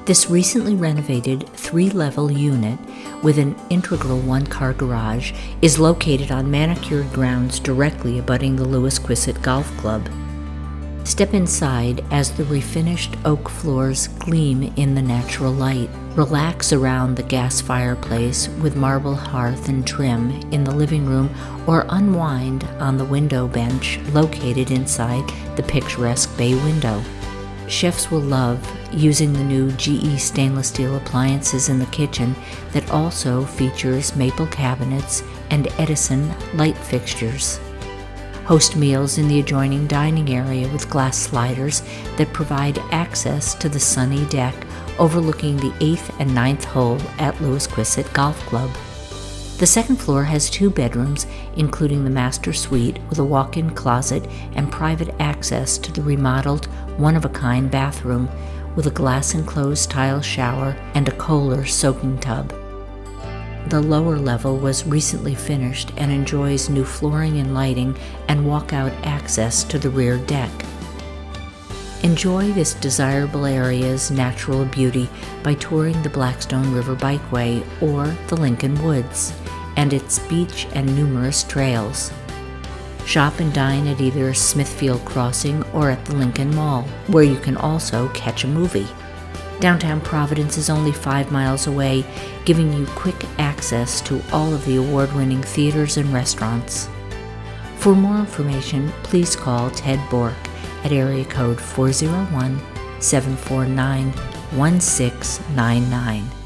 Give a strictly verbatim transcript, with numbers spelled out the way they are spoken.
This recently renovated three-level unit with an integral one-car garage is located on manicured grounds directly abutting the Louisquisset Golf Club. Step inside as the refinished oak floors gleam in the natural light. Relax around the gas fireplace with marble hearth and trim in the living room, or unwind on the window bench located inside the picturesque bay window. Chefs will love using the new G E stainless steel appliances in the kitchen that also features maple cabinets and Edison light fixtures. Host meals in the adjoining dining area with glass sliders that provide access to the sunny deck overlooking the eighth and ninth hole at Louisquisset Golf Club. The second floor has two bedrooms, including the master suite with a walk-in closet and private access to the remodeled one-of-a-kind bathroom with a glass-enclosed tile shower and a Kohler soaking tub. The lower level was recently finished and enjoys new flooring and lighting and walkout access to the rear deck. Enjoy this desirable area's natural beauty by touring the Blackstone River Bikeway or the Lincoln Woods and its beach and numerous trails. Shop and dine at either Smithfield Crossing or at the Lincoln Mall, where you can also catch a movie. Downtown Providence is only five miles away, giving you quick access to all of the award-winning theaters and restaurants. For more information, please call Ted Bork at area code four oh one, seven four nine, one six nine nine.